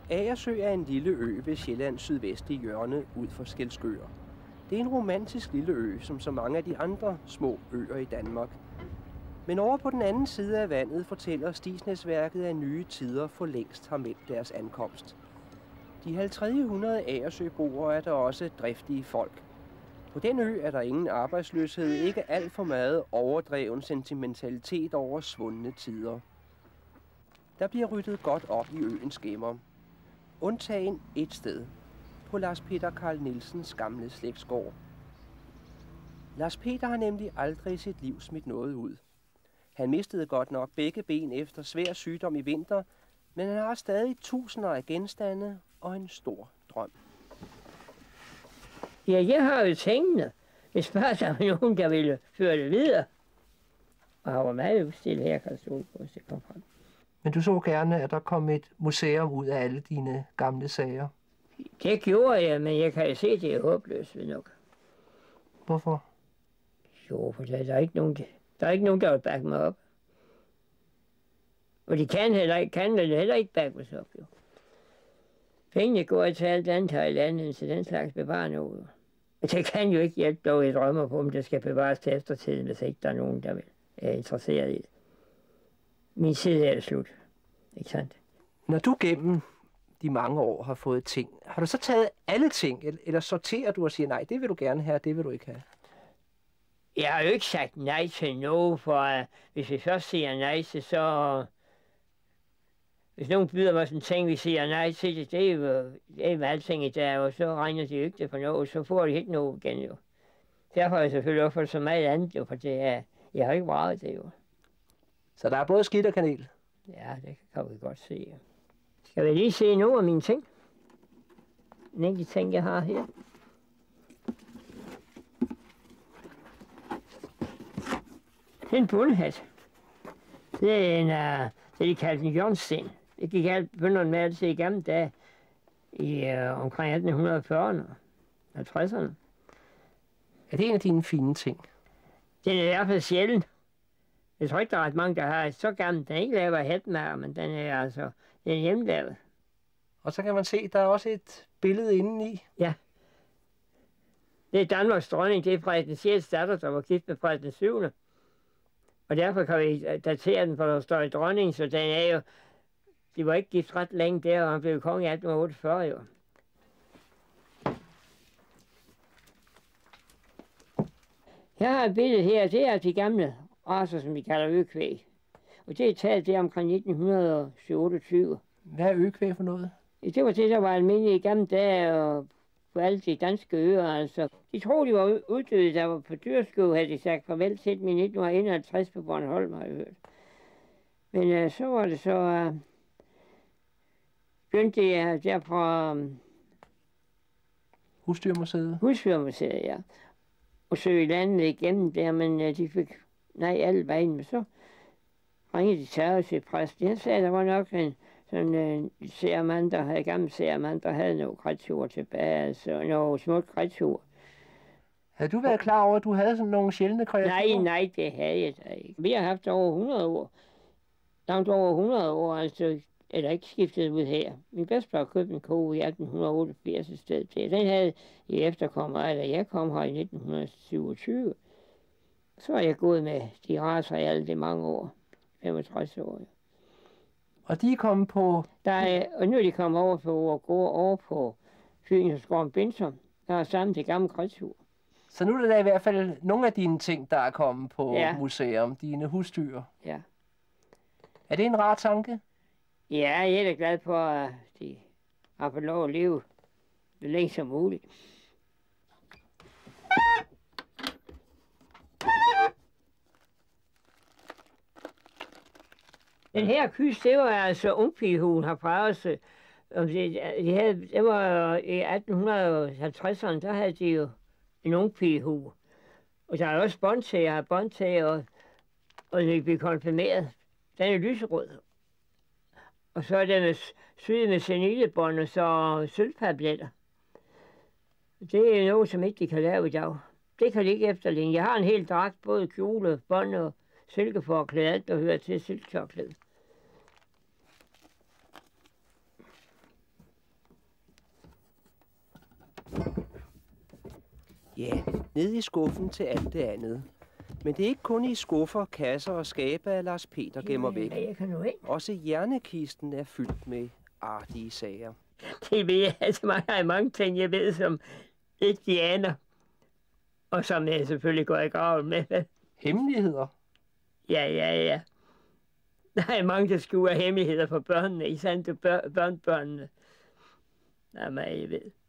Agersø er en lille ø ved Sjællands sydvestlige hjørne ud for Skælskør. Det er en romantisk lille ø, som så mange af de andre små øer i Danmark. Men over på den anden side af vandet fortæller Stigsnæsværket, at nye tider for længst har meldt deres ankomst. De 5000 Agersø-boere er der også driftige folk. På den ø er der ingen arbejdsløshed, ikke alt for meget overdreven sentimentalitet over svundne tider. Der bliver ryddet godt op i øens gemmer. Undtagen et sted. På Lars Peter Carl Nielsens gamle slægtsgård. Lars Peter har nemlig aldrig i sit liv smidt noget ud. Han mistede godt nok begge ben efter svær sygdom i vinter, men han har stadig tusinder af genstande og en stor drøm. Ja, jeg har jo tingene. Hvis bare der var nogen, der ville føre det videre. Og jeg var meget stille her, kan jeg stå på, hvis det kom frem. Men du så gerne, at der kom et museum ud af alle dine gamle sager. Det gjorde jeg, men jeg kan jo se, at det er håbløst ved nok. Hvorfor? Jo, for der er ikke nogen, der vil bakke mig op. Og de kan heller ikke bakke mig op, jo. Pengene går til alt andet her i landet, så den slags bevarer noget. Det kan jo ikke hjælpe, dog jeg drømmer på, om det skal bevares til eftertiden, hvis ikke der er nogen, der er interesseret i det. Min tid er slut, ikke sandt? Når du gennem de mange år har fået ting, har du så taget alle ting, eller sorterer du og siger, nej, det vil du gerne have, det vil du ikke have? Jeg har jo ikke sagt nej til noget, for hvis vi først siger nej til, så... Hvis nogen byder mig sådan en ting, vi siger nej til det, det er jo alting i dag, og så regner de jo ikke det for noget, så får de ikke noget igen jo. Derfor har jeg selvfølgelig også fået så meget andet jo, for det er, jeg har ikke vraget det jo. Så der er både skidt og kanel? Ja, det kan vi godt se. Ja. Skal vi lige se nogle af mine ting? En enkelt ting, jeg har her. Det er en bundhat. Det er en, det de kaldte en jørnsten. Det gik alt bønderne med altid i gamle dage, omkring 1840'erne og 50'erne. Er det en af dine fine ting? Den er i hvert fald sjældent. Jeg tror ikke, der er ret mange, der har så gammel. Den er ikke lavet af hatmærker, men den er hjemmelavet. Og så kan man se, der er også et billede indeni. Ja. Det er Danmarks dronning. Det er Frederik den 6. datter, der var gift med Frederik den 7. Og derfor kan vi datere den, for der står i dronningen, så den er jo... De var ikke gift ret længe der, og han blev konge i 1848 jo. Jeg har et billede her, det er de gamle racer, som vi kalder økvæg. Og det er taget der omkring 1927. Hvad er økvæg for noget? Det var det, der var almindeligt i gamle dage, og på alle de danske øer, altså. De troede, de var uddøde, der var på dyrskue, havde de sagt farvel til dem i 1951 på Bornholm, har jeg hørt. Men så var det så... begyndte jeg der fra... Husdyrmuseet? Husdyrmuseet, ja. Og søge i landet igennem der, men de fik nej alle vejen. Men så ringede de til os i præsten. Han sagde, der var nok en sermand, der havde gammel sermand, der havde nogle kredsure tilbage, altså nogle små kredsure. Havde du været klar over, at du havde sådan nogle sjældne kreaturer? Nej, det havde jeg da ikke. Vi har haft over 100 år. Langt over 100 år, altså, eller ikke skiftet ud her. Min bedstefar købte en ko i 1888 i stedet til. Den havde i efterkommer, eller jeg kom her i 1927. Så er jeg gået med de racer i alle de mange år. 65 år. Ja. Og de er kommet på... Og nu er de kommet over på over på Fynsgården Bindsum. Der er sammen det gamle kredsur. Så nu er der i hvert fald nogle af dine ting, der er kommet på museum. Dine husdyr. Ja. Er det en rar tanke? Ja, jeg er da glad for, at de har fået lov at leve det længe som muligt. Den her kys, det var altså ungpigehuen herfra os. Det var i 1850'erne, der havde de jo en ungpigehue. Og der er også båndtager, og de blev konfirmeret. Den er lyserød. Og så er den syet med senilebånd og så sølvpabletter. Det er noget, som ikke de kan lave i dag. Det kan de ikke efterligne. Jeg har en hel dragt, både kjole, bånd og silkeforklæde, alt der hører til silketørklæde. Ja, ned i skuffen til alt det andet. Men det er ikke kun i skuffer, kasser og skabe, at Lars Peter gemmer væk. Jeg kan nu ind. Også hjernekisten er fyldt med artige sager. Det ved jeg, altså der er mange ting, jeg ved, som ikke de aner. Og som jeg selvfølgelig går i graven med. Hemmeligheder? Ja. Der er mange, der skjuler hemmeligheder for børnene, især børnebørnene. Der er meget, jeg ved.